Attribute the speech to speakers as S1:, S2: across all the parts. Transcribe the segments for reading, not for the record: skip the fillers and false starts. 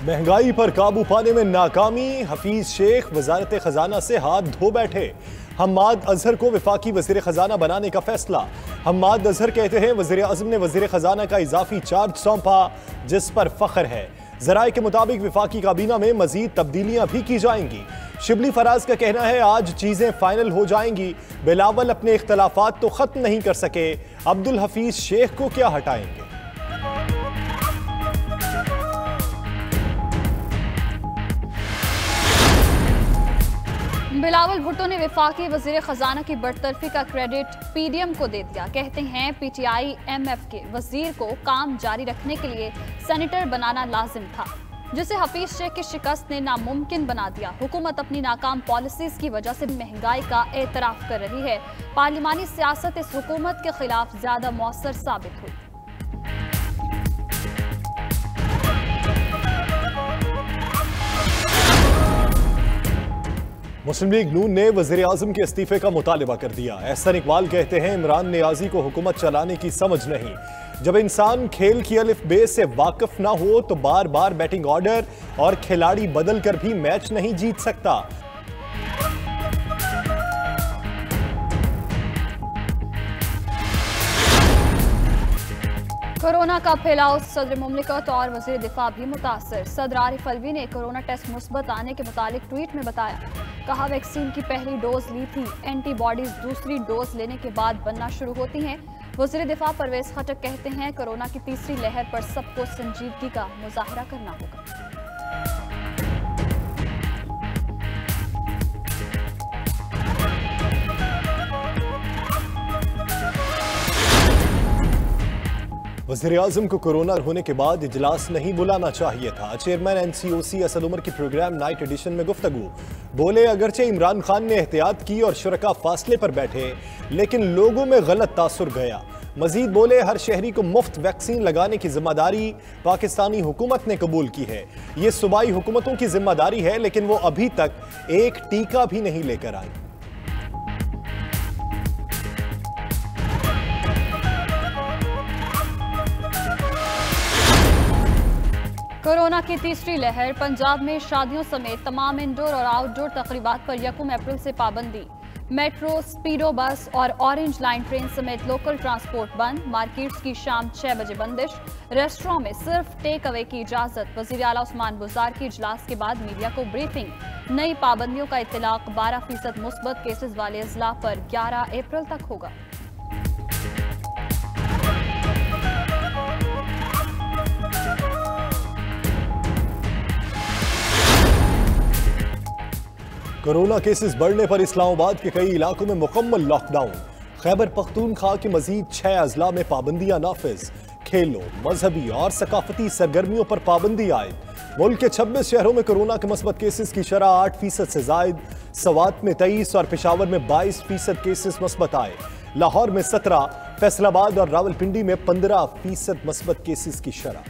S1: महंगाई पर काबू पाने में नाकामी, हफीज शेख वजारत खजाना से हाथ धो बैठे। हम्माद अजहर को वफाकी वजीर खजाना बनाने का फैसला। हम्माद अजहर कहते हैं वजीर आजम ने वजीर खजाना का इजाफी चार्ज सौंपा, जिस पर फख्र है। जराए के मुताबिक वफाकी काबीना में मजीद तब्दीलियां भी की जाएंगी। शिबली फराज का कहना है आज चीजें फाइनल हो जाएंगी। बिलावल अपने इख्तलाफात तो खत्म नहीं कर सके, अब्दुल हफीज शेख को क्या हटाएंगे।
S2: बिलावल भुट्टो ने वफाकी वजीर खजाना की बरतरफी का क्रेडिट पीडीएम को दे दिया। कहते हैं पीटीआई एमएफ के वजीर को काम जारी रखने के लिए सेनेटर बनाना लाजिम था, जिसे हफीज शेख की शिकस्त ने नामुमकिन बना दिया। हुकूमत अपनी नाकाम पॉलिसीज की वजह से महंगाई का एतराफ कर रही है। पार्लिमानी सियासत इस हुकूमत के खिलाफ ज्यादा मौसर साबित हुई।
S1: मुस्लिम लीग नून ने वजीर आजम के इस्तीफे का मुतालबा कर दिया। एहसन इकबाल कहते हैं इमरान नियाजी को हुकूमत चलाने की समझ नहीं। जब इंसान खेल की अलिफ बे से वाकिफ ना हो तो बार बार बैटिंग ऑर्डर और खिलाड़ी बदल कर भी मैच नहीं जीत सकता।
S2: कोरोना का फैलाव, सदर मुमलिकत और वजीर दिफा भी मुतासर। सदर आरिफ अलवी ने कोरोना टेस्ट मुस्बत आने के मुतालिक ट्वीट में बताया, कहा वैक्सीन की पहली डोज ली थी, एंटीबॉडीज दूसरी डोज लेने के बाद बनना शुरू होती हैं। वजीर दिफा परवेज खटक कहते हैं कोरोना की तीसरी लहर पर सबको संजीदगी का मुजाहरा करना होगा।
S1: वज़ीर आज़म को कोरोना होने के बाद इजलास नहीं बुलाना चाहिए था। चेयरमैन एनसीओसी असद उमर की प्रोग्राम नाइट एडिशन में गुफ्तगू। बोले अगरचे इमरान खान ने एहतियात की और शुरका फासले पर बैठे, लेकिन लोगों में गलत तासुर गया। मजीद बोले हर शहरी को मुफ्त वैक्सीन लगाने की जिम्मेदारी पाकिस्तानी हुकूमत ने कबूल की है। ये सूबाई हुकूमतों की जिम्मेदारी है, लेकिन वो अभी तक एक टीका भी नहीं लेकर आई।
S2: कोरोना की तीसरी लहर, पंजाब में शादियों समेत तमाम इंडोर और आउटडोर तकरीबात पर 1 अप्रैल से पाबंदी। मेट्रो, स्पीडो बस और ऑरेंज लाइन ट्रेन समेत लोकल ट्रांसपोर्ट बंद। मार्केट्स की शाम 6 बजे बंदिश। रेस्टोरों में सिर्फ टेक अवे की इजाजत। वजीर आला उस्मान बुज़दार की इजलास के बाद मीडिया को ब्रीफिंग। नई पाबंदियों का इत्तलाक 12% मुस्बत केसेस वाले अजला पर 11 अप्रैल तक होगा।
S1: कोरोना केसेस बढ़ने पर इस्लामाबाद के कई इलाकों में मुकम्मल लॉकडाउन। खैबर पख्तूनख्वा के मजीद 6 अजला में पाबंदियां नाफिज। खेलों, मजहबी और सकाफती सरगर्मियों पर पाबंदी आयद। मुल्क के 26 शहरों में कोरोना के मस्बत केसेस की शरह 8% से जायद। सवात में 23 और पेशावर में 22% केसेस मस्बत आए। लाहौर में 17, फैसलाबाद और रावलपिंडी में 15% मस्बत केसेस की शरह।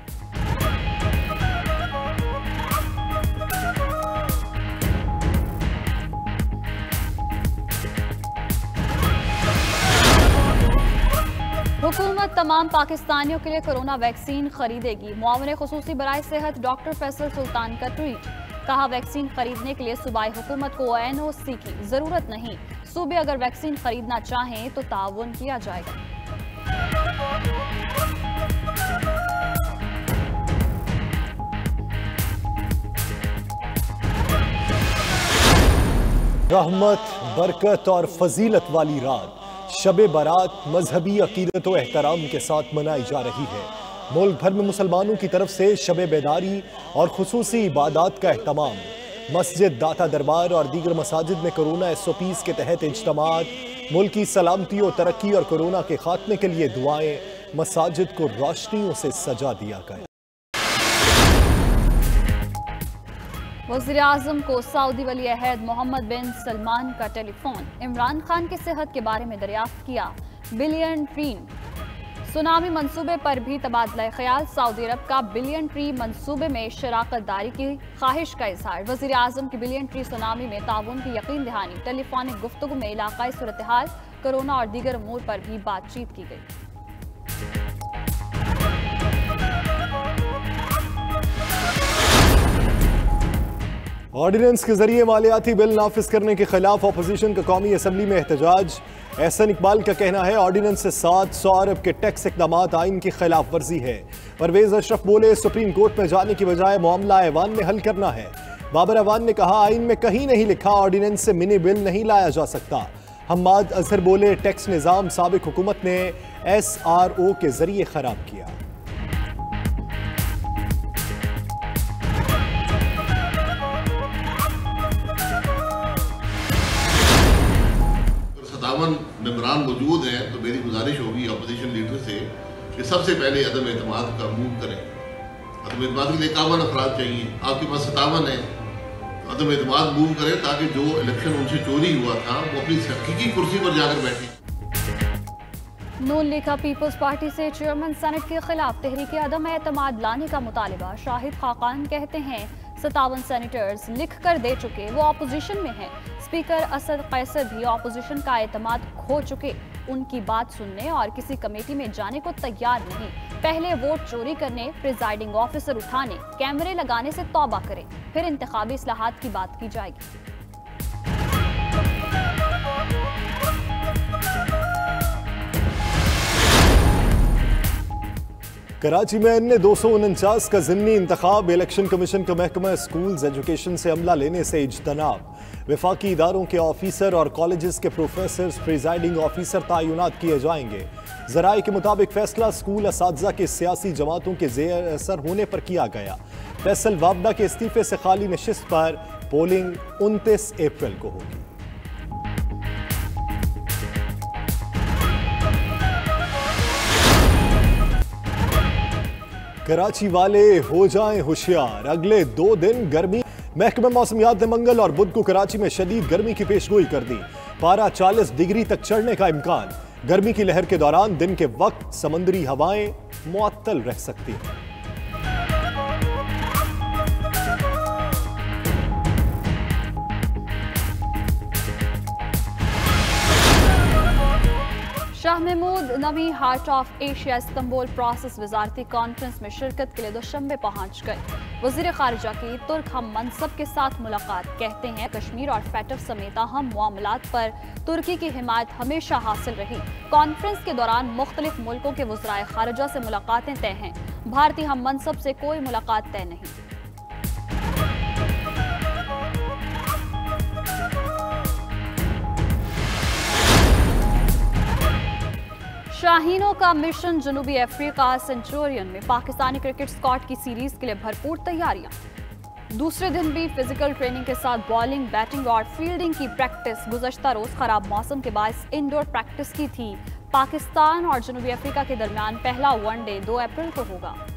S2: हुकूमत तमाम पाकिस्तानियों के लिए कोरोना वैक्सीन खरीदेगी। मुआविन खुसूसी बराए सेहत डॉक्टर फैसल सुल्तान का ट्वीट, कहा वैक्सीन खरीदने के लिए सूबाई हुकूमत को एनओसी की जरूरत नहीं। सूबे अगर वैक्सीन खरीदना चाहें तो ताउन किया जाएगा।
S1: रहमत, बरकत और फजीलत वाली रात शबे बारात मजहबी अकीदत व एहतराम के साथ मनाई जा रही है। मुल्क भर में मुसलमानों की तरफ से शबे बेदारी और खुसूसी इबादत का एहतमाम। मस्जिद, दाता दरबार और दीगर मसाजिद में कोरोना SOPs के तहत इज्तमात। मुल्क की सलामती और तरक्की और कोरोना के खात्मे के लिए दुआएं। मसाजिद को रोशनियों से सजा दिया गया।
S2: वज़ीर आज़म को सऊदी वली अहद मोहम्मद बिन सलमान का टेलीफोन। इमरान खान की सेहत के बारे में दरियाफ्त किया। बिलियन ट्री सुनामी मंसूबे पर भी तबादला ख्याल। सऊदी अरब का बिलियन ट्री मंसूबे में शराकत दारी की ख्वाहिश का इजहार। वज़ीर आज़म की बिलियन ट्री सुनामी में ताउन की यकीन दहानी। टेलीफोनिक गुफ्तगू में इलाकाई सूरत हाल, कोरोना और दीगर अमूर पर भी बातचीत की गई।
S1: ऑर्डिनेंस के जरिए मालियाती बिल नाफिज करने के खिलाफ अपोजिशन का कौमी असम्बली में एहतजाज। एहसन इकबाल का कहना है ऑर्डिनेंस से 700 अरब के टैक्स इकदाम आइन की खिलाफ वर्जी है। परवेज अशरफ बोले सुप्रीम कोर्ट में जाने की बजाय मामला ऐवान में हल करना है। बाबर अवान ने कहा आइन में कहीं नहीं लिखा ऑर्डिनेंस से मिनी बिल नहीं लाया जा सकता। हम्माद अजहर बोले टैक्स निज़ाम साबिक हुकूमत ने SRO के जरिए खराब किया।
S3: मेंबरान मौजूद हैं तो मेरी गुजारिश होगी अपोजिशन लीडर से कि सबसे पहले अदम एतमाद का मूव करें। अदम एतमाद के लिए 51 अफराद चाहिए, आपके पास 57 है। अदम एतमाद मूव करें ताकि जो इलेक्शन उनसे चोरी हुआ था वो अपनी हकीकी कुर्सी पर जाकर बैठे।
S2: नून लीग पीपल्स पार्टी से चेयरमैन सेनेट के खिलाफ तहरीक अदम एतमाद लाने का मुतालिबा। शाहिद खाकान कहते हैं 57 सेनेटर्स लिख कर दे चुके, वो अपोजिशन में हैं। स्पीकर असद कैसर भी अपोजिशन का एतमाद खो चुके, उनकी बात सुनने और किसी कमेटी में जाने को तैयार नहीं। पहले वोट चोरी करने, प्रिजाइडिंग ऑफिसर उठाने, कैमरे लगाने से तौबा करें, फिर इंतखाबी इस्लाहात की बात की जाएगी।
S1: कराची में अन्य 249 का ज़िमनी इंतखाब। इलेक्शन कमीशन का महकमा स्कूल्स एजुकेशन से अमला लेने से इज्तनाब। वफाकी इदारों के ऑफिसर और कॉलेजेस के प्रोफेसर प्रिजाइडिंग ऑफिसर तयनात किए जाएंगे। ज़राए के मुताबिक फैसला स्कूल असातिज़ा के सियासी जमातों के ज़ेर असर होने पर किया गया। फैसल वाबदा के इस्तीफे से खाली नशिस्त पर पोलिंग 29 अप्रैल को होगी। कराची वाले हो जाएं होशियार, अगले 2 दिन गर्मी। महकमा मौसमियात ने मंगल और बुध को कराची में शदीद गर्मी की पेशगोई कर दी। पारा 40 डिग्री तक चढ़ने का इम्कान। गर्मी की लहर के दौरान दिन के वक्त समुद्री हवाएं मुअत्तल रह सकती हैं।
S2: शाह महमूद नवी heart of Asia Istanbul process वजारती कॉन्फ्रेंस में शिरकत के लिए दुशंबे पहुंच गए। वजीर खारिजा की तुर्क हम मनसब के साथ मुलाकात। कहते हैं कश्मीर और फैटफ समेत अहम मामलात पर तुर्की की हिमायत हमेशा हासिल रही। कॉन्फ्रेंस के दौरान मुख्तलिफ मुल्कों के वज़राए खारिजा से मुलाकातें तय हैं। भारतीय हम मनसब से कोई मुलाकात तय नहीं। शाहीनों का मिशन जनूबी अफ्रीका सेंचुरियन में पाकिस्तानी क्रिकेट स्क्वाड की सीरीज के लिए भरपूर तैयारियां। दूसरे दिन भी फिजिकल ट्रेनिंग के साथ बॉलिंग, बैटिंग और फील्डिंग की प्रैक्टिस। गुज़श्ता रोज खराब मौसम के बायस इंडोर प्रैक्टिस की थी। पाकिस्तान और जनूबी अफ्रीका के दरमियान पहला वनडे 2 अप्रैल को होगा।